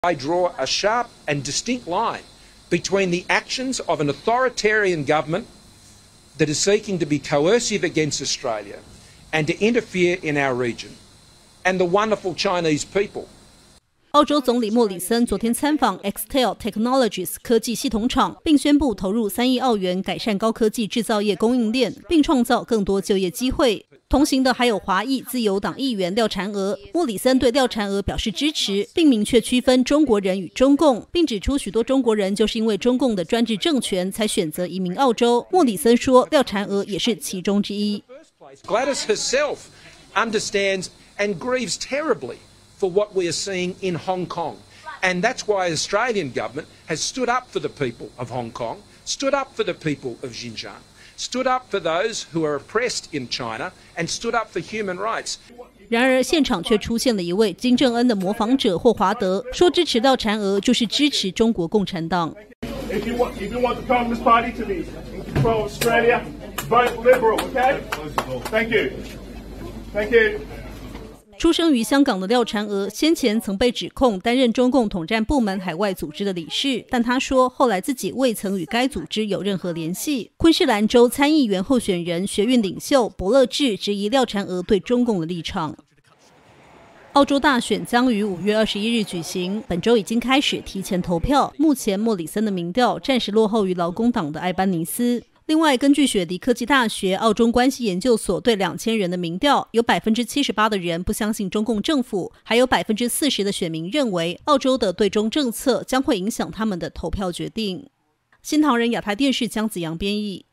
I draw a sharp and distinct line between the actions of an authoritarian government that is seeking to be coercive against Australia and to interfere in our region, and the wonderful Chinese people. 澳洲总理莫里森昨天参访 Extel Technologies 科技系统厂，并宣布投入3亿澳元改善高科技制造业供应链，并创造更多就业机会。同行的还有华裔自由党议员廖婵娥。莫里森对廖婵娥表示支持，并明确区分中国人与中共，并指出许多中国人就是因为中共的专制政权才选择移民澳洲。莫里森说，廖婵娥也是其中之一。 Gladys herself understands and grieves terribly for what we are seeing in Hong Kong. And that's why the Australian government has stood up for the people of Hong Kong, stood up for the people of Xinjiang, stood up for those who are oppressed in China, and stood up for human rights. 然而，现场却出现了一位金正恩的模仿者霍华德，说支持廖婵娥就是支持中国共产党。 If you want the Communist Party to be in control of Australia, vote Liberal, okay? Thank you. Thank you. 出生于香港的廖婵娥，先前曾被指控担任中共统战部门海外组织的理事，但她说后来自己未曾与该组织有任何联系。昆士兰州参议员候选人学运领袖伯乐治质疑廖婵娥对中共的立场。澳洲大选将于5月21日举行，本周已经开始提前投票。目前莫里森的民调暂时落后于劳工党的艾班尼斯。另外，根据雪梨科技大学澳中关系研究所对2000人的民调，有78%的人不相信中共政府，还有40%的选民认为澳洲的对中政策将会影响他们的投票决定。新唐人亚太电视江子阳编译。